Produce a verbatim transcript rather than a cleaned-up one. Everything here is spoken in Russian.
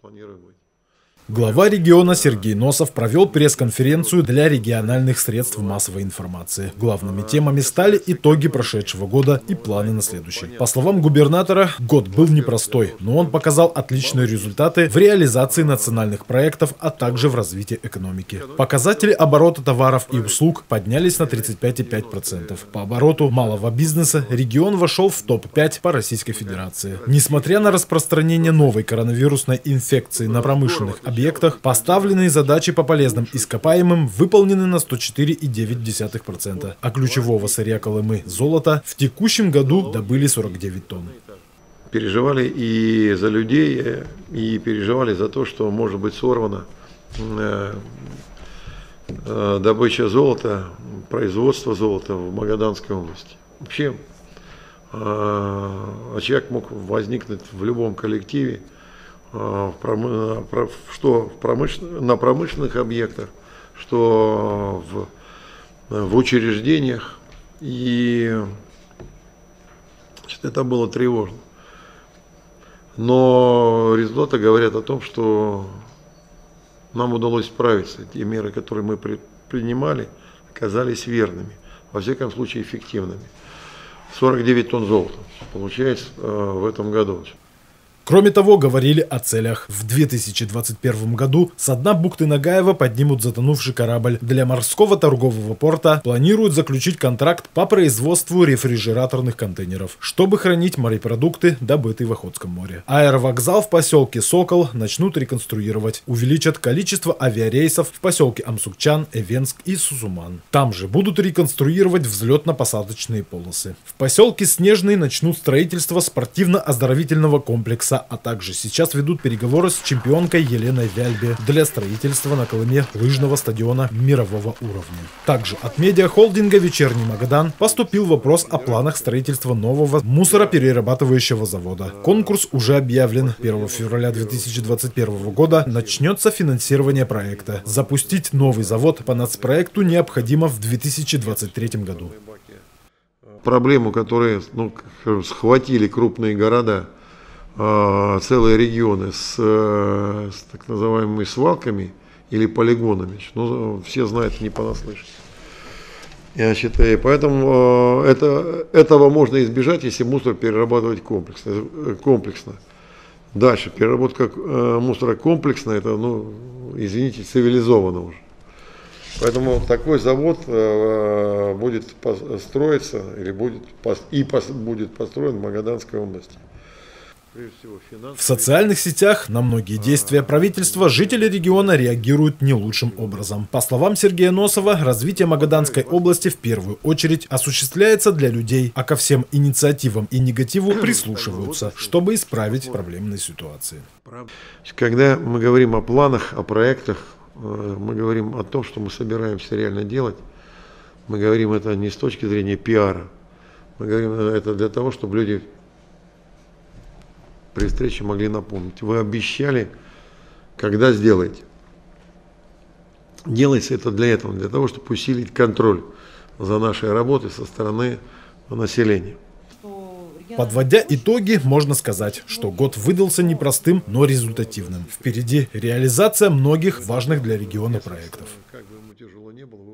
планируем быть. Глава региона Сергей Носов провел пресс-конференцию для региональных средств массовой информации. Главными темами стали итоги прошедшего года и планы на следующий. По словам губернатора, год был непростой, но он показал отличные результаты в реализации национальных проектов, а также в развитии экономики. Показатели оборота товаров и услуг поднялись на тридцать пять и пять десятых процента. По обороту малого бизнеса регион вошел в топ пять по Российской Федерации. Несмотря на распространение новой коронавирусной инфекции на промышленных объектах, объектах, поставленные задачи по полезным ископаемым выполнены на сто четыре и девять десятых процента, а ключевого сырья Колымы золота в текущем году добыли сорок девять тонн. Переживали и за людей, и переживали за то, что может быть сорвана добыча золота, производство золота в Магаданской области. Вообще, очаг мог возникнуть в любом коллективе, что в промышлен... на промышленных объектах, что в, в учреждениях, и это было тревожно. Но результаты говорят о том, что нам удалось справиться. Те меры, которые мы принимали, оказались верными, во всяком случае эффективными. сорок девять тонн золота получается в этом году. Кроме того, говорили о целях. В две тысячи двадцать первом году со дна бухты Нагаева поднимут затонувший корабль. Для морского торгового порта планируют заключить контракт по производству рефрижераторных контейнеров, чтобы хранить морепродукты, добытые в Охотском море. Аэровокзал в поселке Сокол начнут реконструировать. Увеличат количество авиарейсов в поселке Амсукчан, Эвенск и Сусуман. Там же будут реконструировать взлетно-посадочные полосы. В поселке Снежный начнут строительство спортивно-оздоровительного комплекса, а также сейчас ведут переговоры с чемпионкой Еленой Вяльбе для строительства на Колыме лыжного стадиона мирового уровня. Также от медиахолдинга «Вечерний Магадан» поступил вопрос о планах строительства нового мусороперерабатывающего завода. Конкурс уже объявлен. первого февраля две тысячи двадцать первого года начнется финансирование проекта. Запустить новый завод по нацпроекту необходимо в две тысячи двадцать третьем году. Проблему, которую ну, схватили крупные города, целые регионы с, с так называемыми свалками или полигонами. Ну, все знают не понаслышке. Я считаю, поэтому это, этого можно избежать, если мусор перерабатывать комплексно. комплексно. Дальше, переработка мусора комплексно, это, ну, извините, цивилизованно уже. Поэтому такой завод будет строиться или будет, и будет построен в Магаданской области. В социальных сетях на многие действия правительства жители региона реагируют не лучшим образом. По словам Сергея Носова, развитие Магаданской области в первую очередь осуществляется для людей, а ко всем инициативам и негативу прислушиваются, чтобы исправить проблемные ситуации. Когда мы говорим о планах, о проектах, мы говорим о том, что мы собираемся реально делать. Мы говорим это не с точки зрения пиара. Мы говорим это для того, чтобы люди при встрече могли напомнить. Вы обещали, когда сделаете. Делается это для этого, для того, чтобы усилить контроль за нашей работой со стороны населения. Подводя итоги, можно сказать, что год выдался непростым, но результативным. Впереди реализация многих важных для региона проектов. Как бы ему тяжело не было,